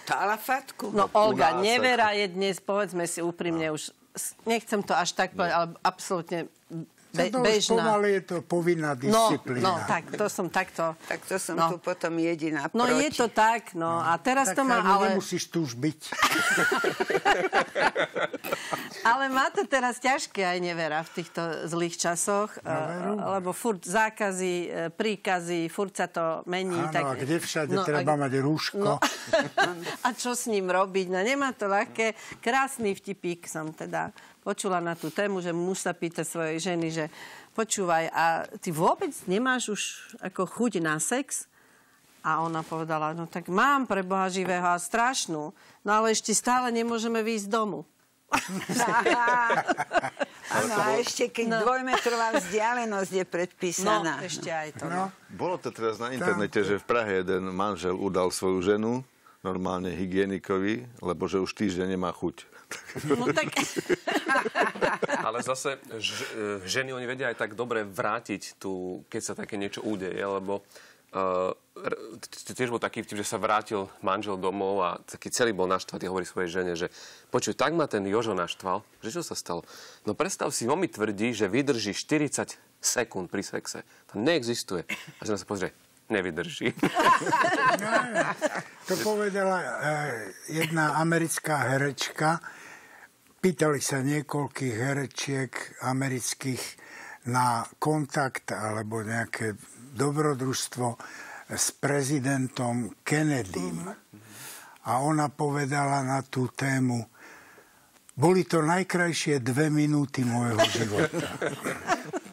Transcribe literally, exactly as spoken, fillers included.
Stála fatku. No Olga, nevera je dnes, povedzme si úprimne, už nechcem to až tak povedať, ale absolútne be, to bežná. Pomaly je to povinná disciplína. No, no, tak to som takto. Tak to som no. tu potom jediná No proti. je to tak, no, no. A teraz tak to má, ale... nemusíš tu už byť. Ale má to teraz ťažké aj nevera v týchto zlých časoch, no, lebo furt zákazy, príkazy, furt sa to mení. Áno, tak... a kde všade no, treba a... mať rúško. No. A čo s ním robiť? No nemá to ľahké. Krásny vtipík som teda počula na tú tému, že muž sa pýta svojej ženy, že počúvaj, a ty vôbec nemáš už ako chuť na sex? A ona povedala, no tak mám pre Boha živého a strašnú, no ale ešte stále nemôžeme výjsť z domu. Áno, a ešte keď no. dvojmetrová vzdialenosť je predpísaná. No, ešte aj to. No. Bolo to teraz na internete, že v Prahe jeden manžel udal svoju ženu, normálne hygienikovi, lebo že už týždeň nemá chuť. No tak... Ale zase ž, ženy, oni vedia aj tak dobre vrátiť tu, keď sa také niečo udeje, lebo uh, tiež bol taký vtip, že sa vrátil manžel domov a taký celý bol naštvatý, hovorí svojej žene, že počuj, tak ma ten Jožo naštval, že čo sa stalo? No predstav si, on mi tvrdí, že vydrží štyridsať sekúnd pri sexe. To neexistuje. A žena sa pozrie, nevydrží. No, to povedala eh, jedna americká herečka. Pýtali sa niekoľkých herečiek amerických na kontakt alebo nejaké dobrodružstvo s prezidentom Kennedym. A ona povedala na tú tému, boli to najkrajšie dve minúty môjho života.